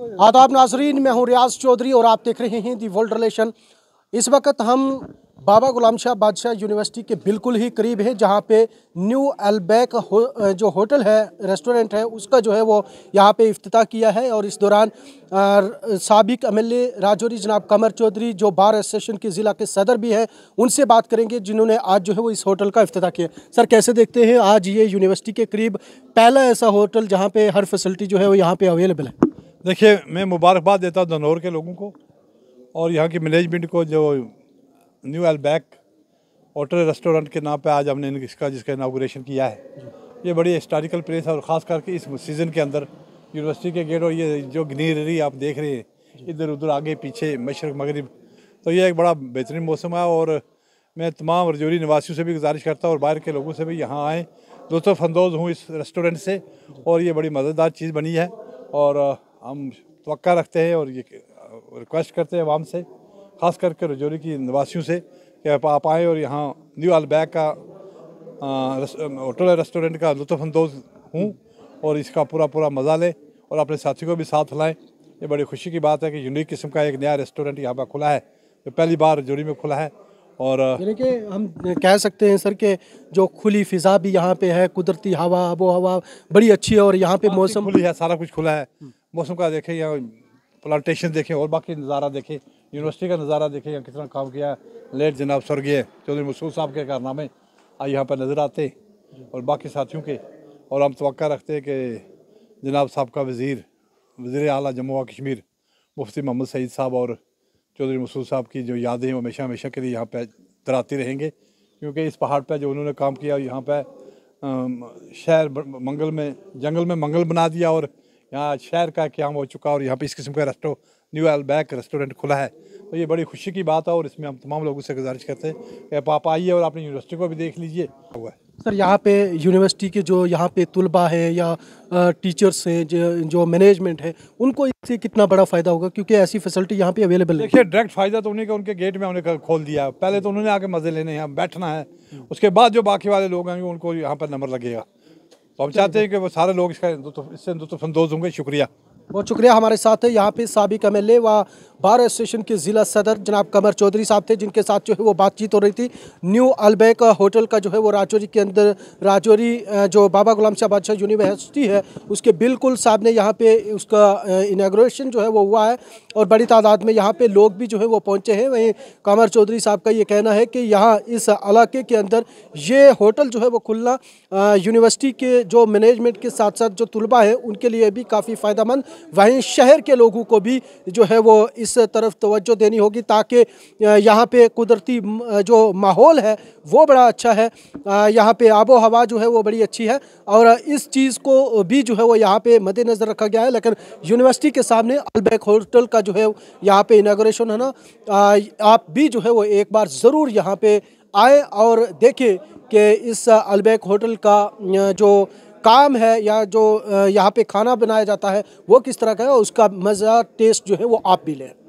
आदाब नाजरीन, मैं हूं रियाज चौधरी और आप देख रहे हैं दी वर्ल्ड रिलेशन। इस वक्त हम बाबा गुलाम शाह बादशाह यूनिवर्सिटी के बिल्कुल ही करीब है, जहां पे न्यू अलबैक जो होटल है, रेस्टोरेंट है, उसका जो है वो यहां पे इफ्तिताह किया है। और इस दौरान साबिक एमएलए राजौरी जनाब कमर चौधरी, जो बार एसोसिएशन के ज़िला के सदर भी हैं, उनसे बात करेंगे जिन्होंने आज जो है वो इस होटल का इफ्तिताह किया। सर, कैसे देखते हैं आज ये यूनिवर्सिटी के करीब पहला ऐसा होटल जहाँ पे हर फैसिलिटी जो है वो यहाँ पे अवेलेबल है? देखिए, मैं मुबारकबाद देता हूँ धनौर के लोगों को और यहाँ की मैनेजमेंट को, जो न्यू अलबैक होटल रेस्टोरेंट के नाम पे आज हमने जिसका इनाग्रेशन किया है। ये बड़ी हिस्टोरिकल प्लेस है और ख़ास करके इस सीज़न के अंदर यूनिवर्सिटी के गेट और ये जो ग्रीनरी आप देख रहे हैं इधर उधर आगे पीछे मशरक़ मगरिब, तो ये एक बड़ा बेहतरीन मौसम है। और मैं तमाम रजौरी निवासियों से भी गुजारिश करता हूँ और बाहर के लोगों से भी यहाँ आएँ, लुत्फ़अंदोज़ हूँ इस रेस्टोरेंट से। और ये बड़ी मज़ेदार चीज़ बनी है और हम तवक्का रखते हैं और ये रिक्वेस्ट करते हैं आवाम से, ख़ास करके रजौरी की निवासियों से, कि आप आएँ और यहाँ न्यू अलबैक का होटल रेस्टोरेंट का लुत्फ़अंदोज़ हूँ और इसका पूरा मज़ा लें और अपने साथी को भी साथ लाएँ। ये बड़ी खुशी की बात है कि यूनिक किस्म का एक नया रेस्टोरेंट यहाँ पर खुला है, जो पहली बार रजौरी में खुला है। और यानी कि हम कह सकते हैं सर कि जो खुली फ़िज़ा भी यहाँ पे है, कुदरती हवा, आबो हवा बड़ी अच्छी है और यहाँ पे मौसम खुली है, सारा कुछ खुला है। मौसम का देखें, यहाँ प्लांटेशन देखें और बाकी नज़ारा देखें, यूनिवर्सिटी का नज़ारा देखें, यहाँ कितना काम किया है लेट जनाब स्वर्गीय चौधरी मसूद साहब के कारनामे आज यहाँ पर नज़र आते हैं और बाकी साथियों के। और हम तवक्का रखते हैं कि जनाब साहब का वज़ीर आला जम्मू व कश्मीर मुफ्ती मोहम्मद सईद साहब और चौधरी मसूद साहब की जो यादें हैं वो हमेशा के लिए यहाँ पे तराती रहेंगे, क्योंकि इस पहाड़ पे जो उन्होंने काम किया, यहाँ पे शहर जंगल में मंगल बना दिया और यहाँ शहर का क़याम हो चुका और यहाँ पे इस किस्म का न्यू अलबैक रेस्टोरेंट खुला है। तो ये बड़ी खुशी की बात है और इसमें हम तमाम लोगों से गुजारिश करते हैं कि आप आइए और अपनी यूनिवर्सिटी को भी देख लीजिए। हुआ है सर, यहाँ पे यूनिवर्सिटी के जो यहाँ पे तुलबा है या टीचर्स हैं, जो मैनेजमेंट है, उनको इससे कितना बड़ा फ़ायदा होगा, क्योंकि ऐसी फैसिलिटी यहाँ पे अवेलेबल है? देखिए, डायरेक्ट फ़ायदा तो उन्हीं का, उनके गेट में उन्हें खोल दिया। पहले तो उन्होंने आके मज़े लेने यहाँ बैठना है, उसके बाद जो बाकी वाले लोग हैं उनको यहाँ पर नंबर लगेगा। तो हम चाहते हैं कि वो सारे लोग इससे लुत्फ़अंदोज़ होंगे। शुक्रिया, बहुत शुक्रिया। हमारे साथ है यहाँ पे साबिक एमएलए व बार एसोसिएशन के ज़िला सदर जनाब कमर चौधरी साहब थे, जिनके साथ जो है वो बातचीत हो रही थी। न्यू अलबैक होटल का जो है वो राजौरी के अंदर, राजौरी जो बाबा गुलाम शाह बादशाह यूनिवर्सिटी है उसके बिल्कुल सामने यहाँ पे उसका इनाग्रेशन जो है वो हुआ है और बड़ी तादाद में यहाँ पे लोग भी जो है वो पहुँचे हैं। वहीं कमर चौधरी साहब का ये कहना है कि यहाँ इस इलाके के अंदर ये होटल जो है वो खुलना यूनिवर्सिटी के जो मैनेजमेंट के साथ साथ जो तुलबा है उनके लिए भी काफ़ी फ़ायदेमंद, वहीं शहर के लोगों को भी जो है वो इस तरफ तवज्जो देनी होगी, ताकि यहाँ पे कुदरती जो माहौल है वो बड़ा अच्छा है, यहाँ पे आबो हवा जो है वो बड़ी अच्छी है और इस चीज़ को भी जो है वो यहाँ पे मद्देनज़र रखा गया है। लेकिन यूनिवर्सिटी के सामने अलबैक होटल का जो है यहाँ पे इनाग्रेशन है ना, आप भी जो है वो एक बार ज़रूर यहाँ पे आए और देखें कि इस अलबैक होटल का जो काम है या जो यहाँ पे खाना बनाया जाता है वो किस तरह का है और उसका मज़ा टेस्ट जो है वो आप भी लें।